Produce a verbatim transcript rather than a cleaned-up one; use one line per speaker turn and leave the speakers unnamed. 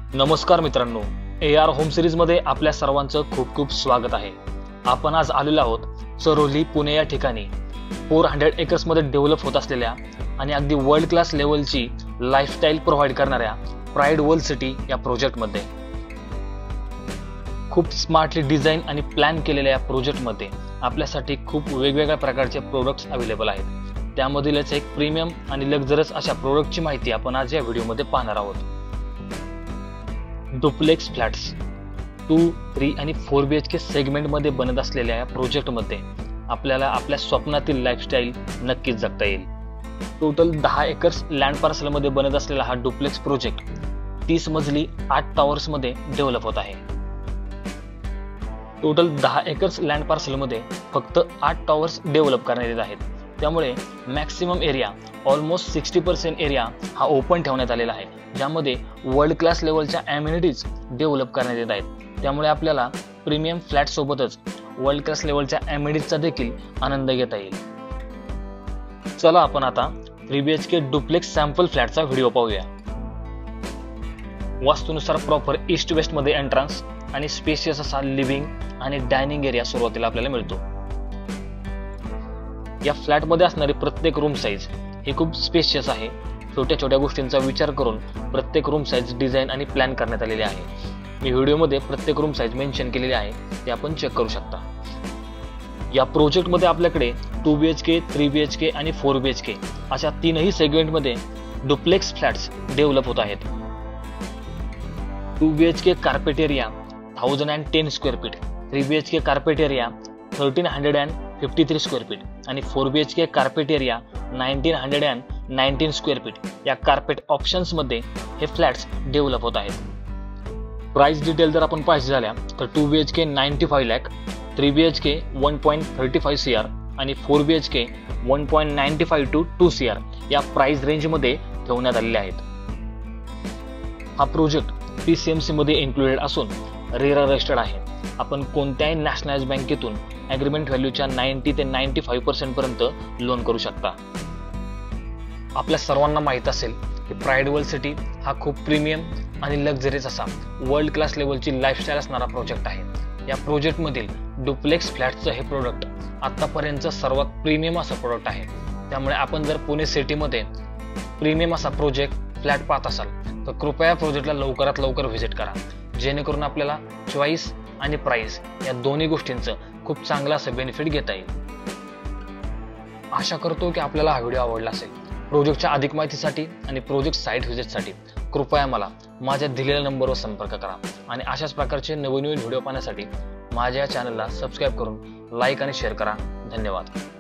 नमस्कार मित्रांनो, A R home series मध्ये आपल्या सर्वांचं खूप खूप स्वागत आहे। आपण आज आलेलो आहोत चरोली पुणे या ठिकाणी चारशे एकर्स मध्ये डेव्हलप होत असलेल्या आणि अगदी वर्ल्ड क्लास लेवलची लाईफस्टाईल प्रोव्हाइड करणाऱ्या प्राइड वर्ल्ड सिटी या प्रोजेक्ट मध्ये। खूप स्मार्टली डिझाइन आणि प्लॅन केलेल्या या प्रोजेक्ट मध्ये आपल्यासाठी खूप वेगवेगळ्या प्रकारचे प्रोडक्ट्स अवेलेबल आहेत। त्यामधीलच एक प्रीमियम आणि लक्झरियस अशा प्रोडक्टची माहिती आपण आज या व्हिडिओमध्ये पाहणार आहोत। डुप्लेक्स फ्लॅट्स टू थ्री आणि four B H K segment मध्ये बनत असलेल्या या प्रोजेक्ट मध्ये आपल्याला आपल्या स्वप्नातील लाईफस्टाईल नक्कीच जगता येईल। टोटल दहा एकर्स लँड पार्सल मध्ये बनत असलेला हा डुप्लेक्स प्रोजेक्ट तीस मजली आठ टॉवर्स मध्ये डेव्हलप होत आहे। टोटल दहा एकर्स लँड पार्सल मध्ये फक्त आठ टॉवर्स डेव्हलप करण्यात येत आहेत। त्यामुळे मॅक्सिमम एरिया ऑलमोस्ट साठ पर्सेंट एरिया हा ओपन ठेवण्यात आलेला आहे, ज्यामध्ये वर्ल्ड क्लास लेवलच्या ॲम्युनिटीज डेव्हलप करण्यात येत आहेत। त्यामुळे आपल्याला प्रीमियम फ्लॅट सोबतच वर्ल्ड क्लास लेवलच्या ॲम्युनिटीजचा देखील आनंद घेता येईल। चला आपण आता three B H K duplex sample फ्लॅटचा व्हिडिओ पाहूया। वास्तुनुसार प्रॉपर ईस्ट वेस्ट मध्ये एंट्रन्स आणि स्पेशियस असा लिव्हिंग आणि डायनिंग एरिया सुरुवातीला आपल्याला मिळतो। या फ्लॅट मध्ये असणारी प्रत्येक रूम साइज ही खूप स्पेशियस आहे। छोट्या छोट्या गोष्टींचा विचार करून प्रत्येक रूम साइज डिझाइन आणि प्लॅन करण्यात आलेली आहे। मी व्हिडिओमध्ये प्रत्येक रूम साइज मेन्शन केलेली आहे, ते आपण चेक करू शकता। या प्रोजेक्ट मध्ये आपल्याकडे two B H K, three B H K आणि फोर बी एच के अशा तीनही सेगमेंट मध्ये डुप्लेक्स फ्लॅट्स डेव्हलप होत आहेत। Two B H K carpet area thousand and ten square feet, three B H K carpet area thirteen hundred and fifty three square feet आणि four B H K carpet area nineteen hundred and nineteen square feet या carpet options मध्ये हे flats develop होत आहेत। Price detail जर आपण पाहिजे झाल्या तर two B H K ninety five lakh, three B H K one point thirty five C R आणि four B H K one point ninety five two two C R या price range मध्ये ठेवण्यात आलेले आहेत। हा project P C M C मध्ये included असून RERA registered आहे। आपण कोणत्याही नॅशनलाइज बँकेतून ॲग्रीमेंट व्हॅल्यूच्या नाईन्टी ते नाईन्टी फाईव्ह पर्सेंट पर्यंत लोन करू शकता। आपल्या सर्वांना माहित असेल की प्राइड वर्ल्ड सिटी हा खूप प्रीमियम आणि लक्झरियस असा वर्ल्ड क्लास लेवलची लाईफस्टाईल असणारा प्रोजेक्ट आहे। या प्रोजेक्ट मधील डुप्लेक्स फ्लॅटचं हे प्रोडक्ट आतापर्यंतचं सर्वात प्रीमियम असं प्रोडक्ट आहे। त्यामुळे आपण जर पुणे सिटीमध्ये प्रीमियम असा प्रोजेक्ट फ्लॅट पाहत असाल तर कृपया प्रोजेक्टला लवकरात लवकर व्हिजिट करा, जेणेकरून आपल्याला चॉईस आणि प्राइस या दोन्ही गोष्टींचं खूप चांगलं असं बेनिफिट घेता येईल। आशा करतो की आपल्याला हा व्हिडिओ आवडला असेल। प्रोजेक्टच्या अधिक माहितीसाठी आणि प्रोजेक्ट साईट व्हिजिटसाठी कृपया मला माझ्या दिलेल्या नंबरवर संपर्क करा आणि अशाच प्रकारचे नवीन नवीन व्हिडिओ पाहण्यासाठी माझ्या चॅनलला सबस्क्राईब करून लाईक आणि शेअर करा। धन्यवाद।